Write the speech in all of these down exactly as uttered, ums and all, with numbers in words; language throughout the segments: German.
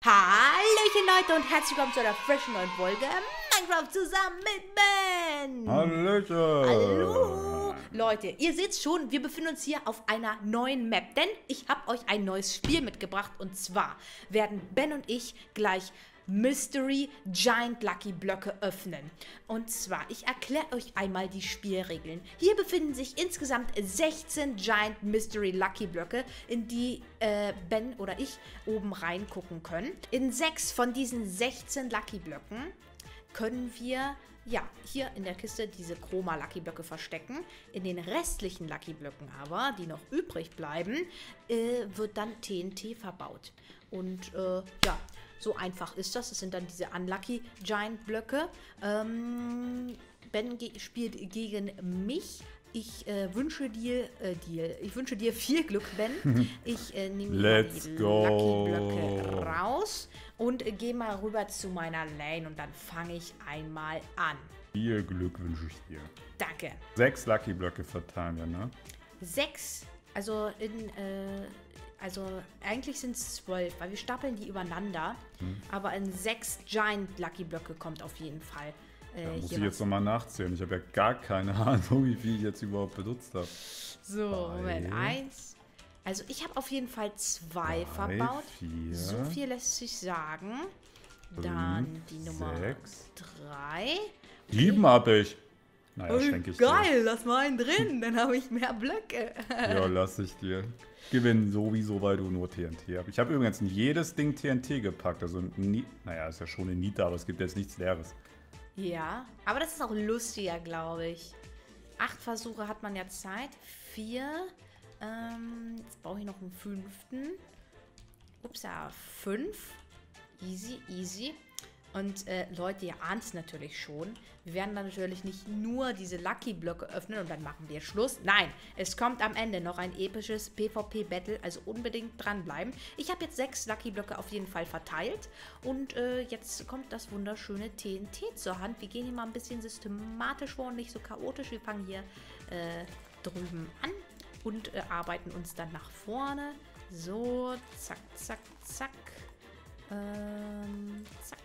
Hallöchen Leute und herzlich willkommen zu einer frischen neuen Folge Minecraft zusammen mit Ben. Hallöchen. Hallo. Leute, ihr seht schon, wir befinden uns hier auf einer neuen Map, denn ich habe euch ein neues Spiel mitgebracht und zwar werden Ben und ich gleich Mystery Giant Lucky Blöcke öffnen. Und zwar, ich erkläre euch einmal die Spielregeln. Hier befinden sich insgesamt sechzehn Giant Mystery Lucky Blöcke, in die äh, Ben oder ich oben reingucken können. In sechs von diesen sechzehn Lucky Blöcken können wir, ja, hier in der Kiste diese Chroma Lucky Blöcke verstecken. In den restlichen Lucky Blöcken aber, die noch übrig bleiben, äh, wird dann T N T verbaut. Und äh, ja, so einfach ist das. Das sind dann diese Unlucky Giant Blöcke. Ähm, Ben ge spielt gegen mich. Ich äh, wünsche dir, äh, dir, ich wünsche dir viel Glück, Ben. Ich äh, nehme die go. Lucky Blöcke raus und äh, gehe mal rüber zu meiner Lane und dann fange ich einmal an. Viel Glück wünsche ich dir. Danke. Sechs Lucky Blöcke verteilen wir, ne? Sechs, also in, äh, also eigentlich sind es zwölf, weil wir stapeln die übereinander. Hm. Aber in sechs Giant Lucky Blöcke kommt auf jeden Fall. Äh, da muss hier ich jetzt nochmal nachzählen. Ich habe ja gar keine Ahnung, wie viel ich jetzt überhaupt benutzt habe. So, Moment. Eins. Also ich habe auf jeden Fall zwei Drei, verbaut. Vier, so viel lässt sich sagen. Fünf, Dann die Nummer sechs. Drei. Sieben okay. habe ich. Naja, oh, schenke ich geil, dir. lass mal einen drin, dann habe ich mehr Blöcke. Ja, lass ich dir. Gewinnen sowieso, weil du nur T N T hast. Ich habe übrigens in jedes Ding T N T gepackt. Also, nie, naja, ist ja schon eine Niete, aber es gibt jetzt nichts Leeres. Ja, aber das ist auch lustiger, glaube ich. Acht Versuche hat man ja Zeit. Vier. Ähm, jetzt brauche ich noch einen fünften. Ups, ja, fünf. Easy, easy. Und äh, Leute, ihr ahnt es natürlich schon. Wir werden dann natürlich nicht nur diese Lucky-Blöcke öffnen und dann machen wir Schluss. Nein, es kommt am Ende noch ein episches PvP-Battle, also unbedingt dranbleiben. Ich habe jetzt sechs Lucky-Blöcke auf jeden Fall verteilt. Und äh, jetzt kommt das wunderschöne T N T zur Hand. Wir gehen hier mal ein bisschen systematisch vor und nicht so chaotisch. Wir fangen hier äh, drüben an und äh, arbeiten uns dann nach vorne. So, zack, zack, zack. Ähm, zack.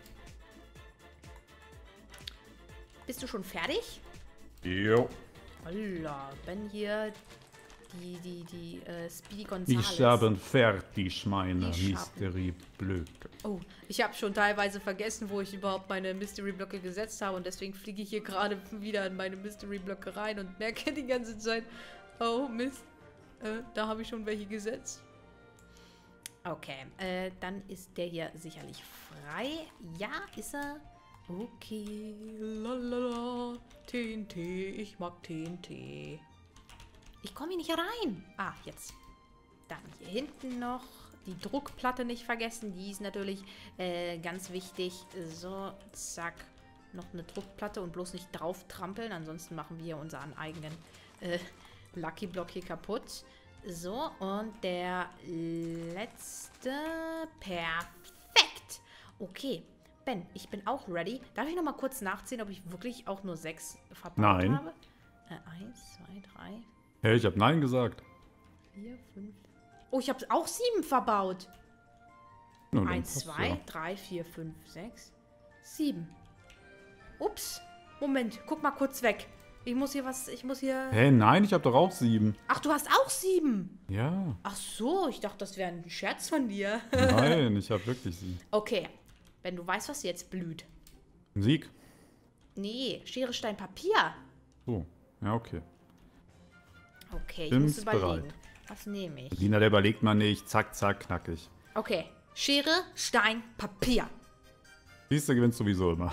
Bist du schon fertig? Jo. Holla, Ben hier, die, die, die, äh, Speedy Gonzales. Ich habe fertig meine Mystery-Blöcke. Oh, ich habe schon teilweise vergessen, wo ich überhaupt meine Mystery-Blöcke gesetzt habe und deswegen fliege ich hier gerade wieder in meine Mystery-Blöcke rein und merke die ganze Zeit, oh Mist, äh, da habe ich schon welche gesetzt. Okay, äh, dann ist der hier sicherlich frei. Ja, ist er? Okay, lalala, T N T, ich mag T N T. Ich komme hier nicht rein. Ah, jetzt. Dann hier hinten noch die Druckplatte nicht vergessen. Die ist natürlich äh, ganz wichtig. So, zack. Noch eine Druckplatte und bloß nicht drauf trampeln. Ansonsten machen wir unseren eigenen äh, Lucky Block hier kaputt. So, und der letzte. Perfekt. Okay. Ben, ich bin auch ready. Darf ich noch mal kurz nachziehen, ob ich wirklich auch nur sechs verbaut Nein. habe? Äh, eins, zwei, drei. Hey, ich habe Nein gesagt. Vier, fünf. Oh, ich habe auch sieben verbaut. Ja, eins, zwei, ja. drei, vier, fünf, sechs, sieben. Ups. Moment, guck mal kurz weg. Ich muss hier was, ich muss hier... Hey, nein, ich habe doch auch sieben. Ach, du hast auch sieben? Ja. Ach so, ich dachte, das wäre ein Scherz von dir. Nein, ich habe wirklich sieben. Okay. Wenn du weißt, was jetzt blüht. Ein Sieg? Nee, Schere, Stein, Papier. Oh, ja, okay. Okay, ich Bin's muss überlegen. bereit. Was nehme ich? Lina, der überlegt man nicht. Zack, zack, knackig. Okay, Schere, Stein, Papier. Siehst du, gewinnst sowieso immer.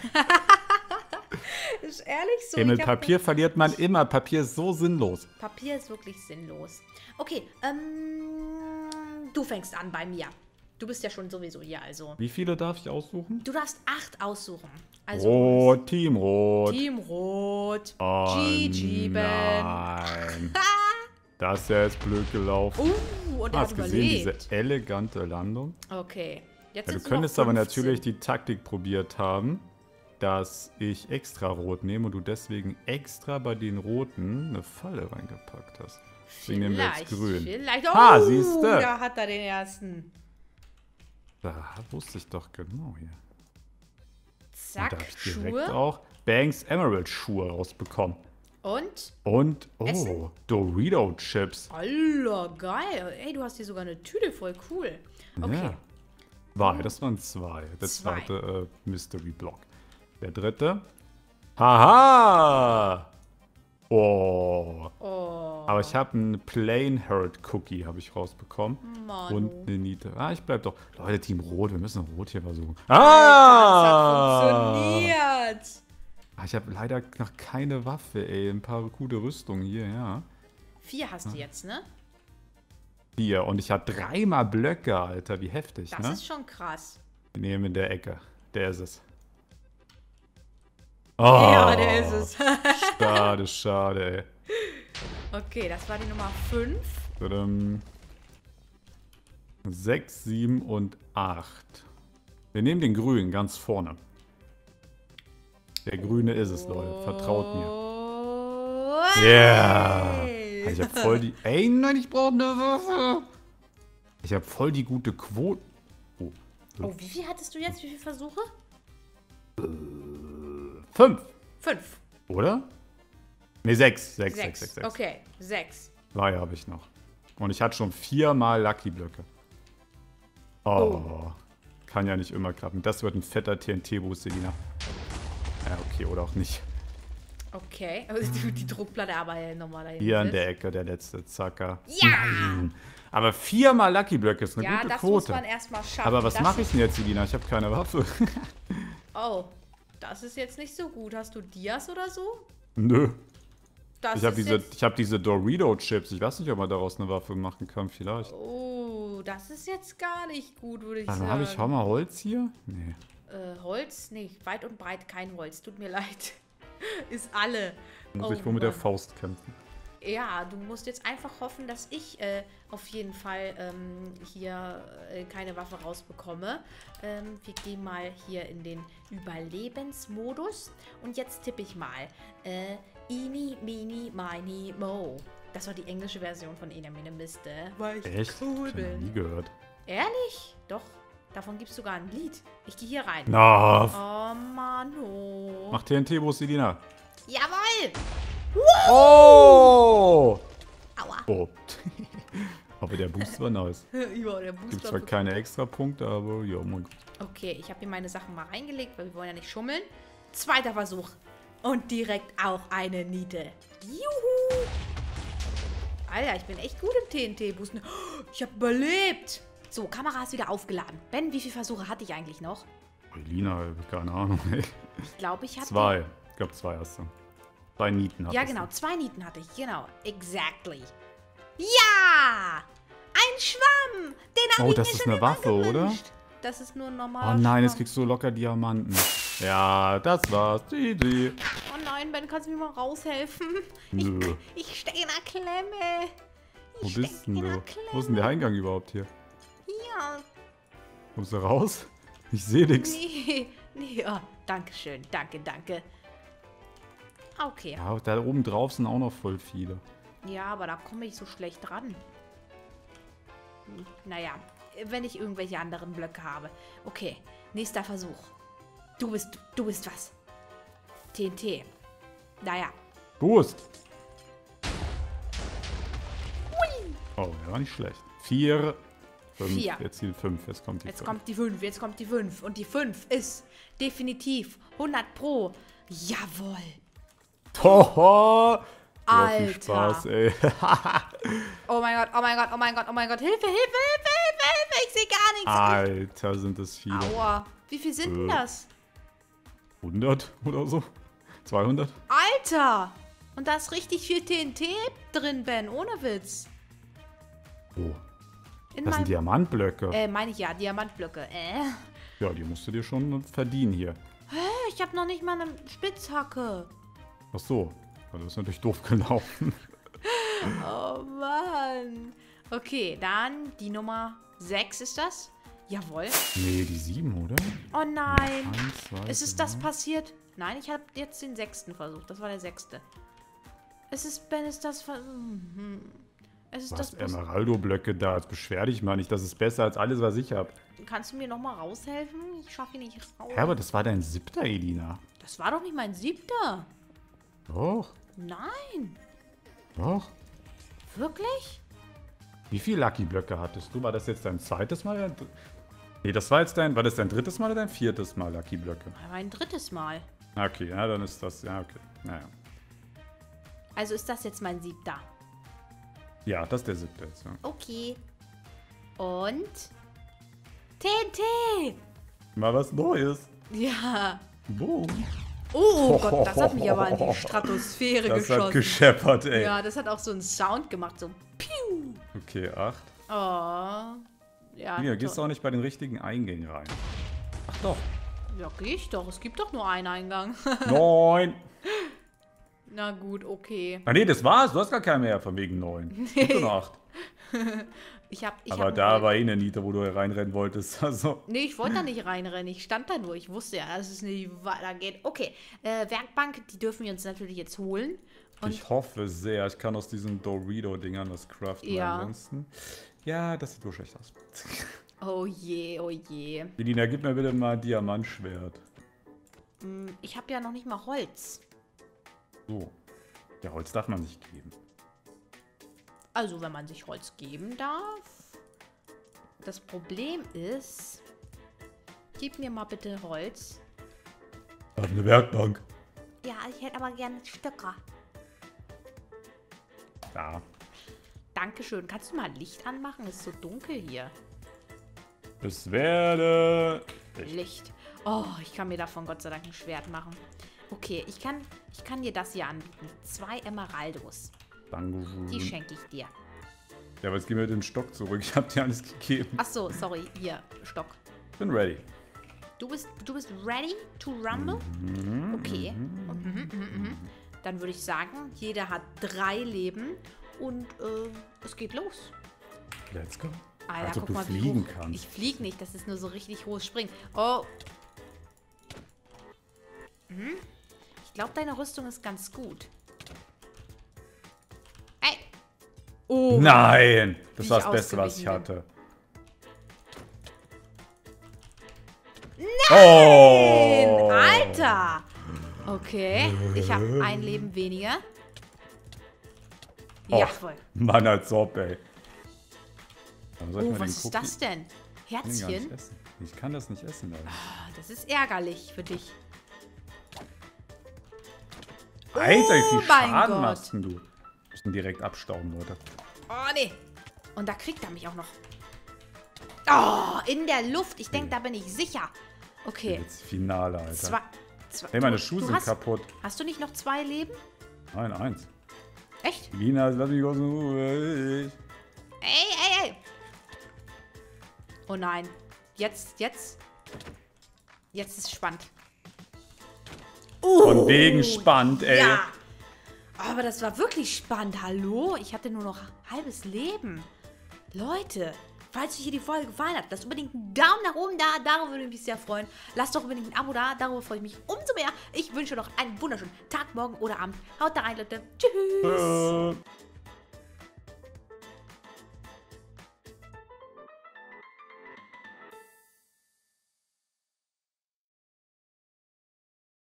Ist ehrlich so. Hey, mit Papier verliert man immer. Papier ist so sinnlos. Papier ist wirklich sinnlos. Okay, ähm, du fängst an bei mir. Du bist ja schon sowieso hier, also. Wie viele darf ich aussuchen? Du darfst acht aussuchen. Also Rot, Team Rot. Team Rot. Oh, G G, Ben. Nein. Das ist ja jetzt blöd gelaufen. Uh, und er Hast hat gesehen, überlebt. diese elegante Landung? Okay. Jetzt Ja, du sind könntest noch aber fünfzehn. natürlich die Taktik probiert haben, dass ich extra rot nehme und du deswegen extra bei den Roten eine Falle reingepackt hast. Deswegen nehmen wir jetzt grün. Vielleicht. Oh, Ah, siehste. da hat er den ersten. Da wusste ich doch genau hier. Zack, Und da habe ich direkt Schuhe. auch Banks Emerald Schuhe rausbekommen. Und? Und, oh, Essen? Dorito Chips. Alter, geil. Ey, du hast hier sogar eine Tüte, voll cool. Okay. Ja. Zwei, das waren zwei. Der Zwei. zweite äh, Mystery Block. Der dritte. Haha! Oh. Oh, Aber ich habe einen Plain Herd Cookie habe ich rausbekommen. Manu. Und eine Niete. Ah, ich bleib doch. Leute, Team Rot, wir müssen Rot hier versuchen. Alter, Ah! das hat funktioniert. Ah, ich habe leider noch keine Waffe, ey. Ein paar gute Rüstungen hier, ja. Vier hast du jetzt, ne? Hier, und ich habe dreimal Blöcke, Alter. Wie heftig, Das ne? ist schon krass. Wir nehmen in der Ecke. Der ist es. Oh, Ja, der ist es. Schade, schade, ey. Okay, das war die Nummer fünf. Tadam. Sechs, sieben und acht. Wir nehmen den grünen ganz vorne. Der grüne ist es, Leute. Vertraut mir. Oh, Yeah! ey. Ich hab voll die... Ey, nein, ich brauche eine Waffe! Ich hab voll die gute Quote... Oh. Oh, wie viel hattest du jetzt? Wie viele Versuche? Fünf, Fünf. oder? Ne, sechs. Sechs, Sechs. sechs, sechs, sechs. Okay, sechs. Zwei habe ich noch. Und ich hatte schon viermal Lucky-Blöcke. Oh. Oh. Kann ja nicht immer klappen. Das wird ein fetter T N T-Boost, Selina. Ja, okay, oder auch nicht. Okay, aber die, die Druckplatte aber ja nochmal dahin. Hier an der Ecke, der letzte Zacker. Ja! Nein. Aber viermal Lucky-Blöcke ist eine Ja, gute das muss Quote. man erstmal schaffen. Aber was Das mache ich ist- denn jetzt, Selina? Ich habe keine Waffe. Oh, das ist jetzt nicht so gut. Hast du Dias oder so? Nö. Das Ich habe ist diese, jetzt- ich hab diese Dorito-Chips. Ich weiß nicht, ob man daraus eine Waffe machen kann. Vielleicht. Oh, das ist jetzt gar nicht gut, würde ich Dann sagen. habe ich Hammer Holz hier? Nee. Äh, Holz? Nee, weit und breit kein Holz. Tut mir leid. Ist alle. Muss Oh ich wohl mit der Mann. Faust kämpfen. Ja, du musst jetzt einfach hoffen, dass ich äh, auf jeden Fall ähm, hier äh, keine Waffe rausbekomme. Ähm, wir gehen mal hier in den Überlebensmodus. Und jetzt tippe ich mal. Äh, Eeny, Meeny, Miny, Mo. Das war die englische Version von Ene, Mene, Miste. Weil ich Echt? cool Ich hab noch nie bin. gehört. Ehrlich? Doch. Davon gibt es sogar ein Lied. Ich gehe hier rein. Na, Oh, Mano. mach T N T-Bus, Selina. Jawohl! Oh! Aua. Oh. Aber der Boost war nice. Ja, der Gibt Booster. zwar keine extra Punkte, aber ja, mein Gott. Okay, ich habe hier meine Sachen mal reingelegt, weil wir wollen ja nicht schummeln. Zweiter Versuch. Und direkt auch eine Niete. Juhu! Alter, ich bin echt gut im T N T-Boosten. Oh, ich habe überlebt. So, Kamera ist wieder aufgeladen. Ben, wie viele Versuche hatte ich eigentlich noch? Selina, keine Ahnung, ey. Ich glaube, ich hatte... Zwei. Ich glaube, zwei hast du. Zwei Nieten hast Ja, du. genau. Zwei Nieten hatte ich. Genau. Exactly. Ja! Ein Schwamm! Den habe Oh, ich das mir ist schon eine immer Waffe, oder? gewünscht. Das ist nur ein normaler Oh nein, jetzt Schwamm. kriegst du locker Diamanten. Ja, das war's. Easy. Oh nein, Ben, kannst du mir mal raushelfen? Nö. Ich, ich stecke in der Klemme. Wo Ich bist steck denn in der du? Klemme. Wo ist denn der Eingang überhaupt hier? Ja, Kommst du raus? Ich sehe nix. nee, nee, oh, danke schön, danke, danke. Okay, Ja, da oben drauf sind auch noch voll viele. ja, aber da komme ich so schlecht ran. Hm, Naja, wenn ich irgendwelche anderen Blöcke habe. Okay, nächster Versuch. Du bist, du bist was? T N T. Naja, Boost! Oh, der war nicht schlecht. Vier. Fünf. Vier. Jetzt hier fünf. Jetzt kommt die jetzt fünf. kommt die fünf, jetzt kommt die fünf. Und die fünf ist definitiv hundert Pro. Jawohl. Hoho! So viel Alter. Spaß, ey. Oh mein Gott, oh mein Gott, oh mein Gott, oh mein Gott. Hilfe, Hilfe, Hilfe, Hilfe, Hilfe. Ich sehe gar nichts. Alter, sind das viele. Aua. Wie viel sind denn Äh. das? hundert oder so? zweihundert? Alter. Und da ist richtig viel T N T drin, Ben. Ohne Witz. Oh, In das sind meinem... Diamantblöcke. Äh, meine ich ja, Diamantblöcke. Äh. Ja, die musst du dir schon verdienen hier. Ich habe noch nicht mal eine Spitzhacke. Ach so. Ja, das ist natürlich doof gelaufen. Oh Mann. Okay, dann die Nummer sechs ist das. Jawohl. Nee, die sieben, oder? Oh nein. Eins, zwei, Ist es das drei. passiert? Nein, ich habe jetzt den sechsten versucht. Das war der sechste. Es ist, Ben, ist das... ver- Hm. Es ist Du das hast bloß. Emeraldo-Blöcke da. Jetzt beschwer dich mal nicht. Das ist besser als alles, was ich habe. Kannst du mir nochmal raushelfen? Ich schaffe ihn nicht raus. Ja, aber das war dein siebter, Elina. Das war doch nicht mein siebter. Doch, Nein. doch. Wirklich? Wie viele Lucky-Blöcke hattest du? War das jetzt dein zweites Mal? Oder? Nee, das war jetzt dein, war das dein drittes Mal oder dein viertes Mal Lucky-Blöcke? Mein drittes Mal. Okay, ja, dann ist das, ja, okay. Naja. Also ist das jetzt mein siebter. Ja, das ist der siebte jetzt, ja. Okay. Und T N T. Mal was Neues. Ja. Boom. Oh Gott, das hat mich aber in die Stratosphäre Das geschossen. hat gescheppert, ey. Ja, das hat auch so einen Sound gemacht, so Piu. Okay, acht. Oh. Ja, Ja, gehst du toll. auch nicht bei den richtigen Eingängen rein. Ach doch. Ja, geh ich doch. Es gibt doch nur einen Eingang. Neun. Na gut, okay. Ah nee, das war's. Du hast gar keinen mehr von wegen neun. Gibt nur noch acht. Ich hab, ich Aber hab da einen- war eh eine Niete, wo du reinrennen wolltest. Also. Nee, ich wollte da nicht reinrennen. Ich stand da nur. Ich wusste ja, dass es nicht weitergeht. Okay, äh, Werkbank, die dürfen wir uns natürlich jetzt holen. Und Ich hoffe sehr, ich kann aus diesen Dorito-Dingern was craften. Ja. Ansonsten. Ja, das sieht so schlecht aus. oh je, oh je. Elina, gib mir bitte mal ein Diamantschwert. Hm, Ich habe ja noch nicht mal Holz. So. Ja, Holz darf man nicht geben. Also, wenn man sich Holz geben darf. Das Problem ist, gib mir mal bitte Holz. Auf eine Werkbank. Ja, ich hätte aber gerne Stöcker. Ja. Dankeschön. Kannst du mal Licht anmachen? Es ist so dunkel hier. Es werde. Ich. Licht. Oh, ich kann mir davon Gott sei Dank ein Schwert machen. Okay, ich kann, ich kann dir das hier anbieten. Zwei Emeraldos. Dankeschön. Die schenke ich dir. Ja, aber jetzt gib mir den Stock zurück. Ich hab dir alles gegeben. Ach so, sorry. Hier, Stock. Bin ready. Du bist, du bist ready to rumble? Okay. Mhm, mhm, mhm. Dann würde ich sagen, jeder hat drei Leben und äh, es geht los. Let's go. Alter, Als ob guck du mal, wie fliegen hoch. kannst. Ich fliege nicht, das ist nur so richtig hohes Springen. Oh. Mhm. Ich glaube, deine Rüstung ist ganz gut. Ey. Oh. Nein! Das Wie war ich das Beste, was ich ausgewichen hatte. Oh! Alter! Okay, ich habe ein Leben weniger. Oh, Jawohl. Mann, als ob, ey. Dann soll ich Oh, mal den was ist Cookie- das denn? Ich kann den gar nicht Herzchen? essen. Ich kann das nicht essen, Alter. Ah, das ist ärgerlich für dich. Alter, wie viel Oh mein Schaden Gott. machst denn du? Müssen direkt abstauben, Leute. Oh, nee. Und da kriegt er mich auch noch. Oh, in der Luft. Ich denke, da bin ich sicher. Okay. Jetzt Finale, Alter. Zwei. zwei Hey, meine du- Schuhe du sind hast, kaputt. Hast du nicht noch zwei Leben? Nein, eins. Echt? Lina, lass mich aus der Ruhe. Ey, ey, ey. Oh nein. Jetzt, jetzt. Jetzt ist es spannend. Von wegen spannend, ey. Ja. Aber das war wirklich spannend. Hallo? Ich hatte nur noch halbes Leben. Leute, falls euch hier die Folge gefallen hat, lasst unbedingt einen Daumen nach oben da. Darüber würde ich mich sehr freuen. Lasst doch unbedingt ein Abo da. Darüber freue ich mich umso mehr. Ich wünsche noch einen wunderschönen Tag, Morgen oder Abend. Haut da rein, Leute. Tschüss. Äh.